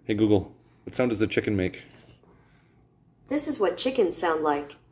Hey Google, what sound does a chicken make? This is what chickens sound like.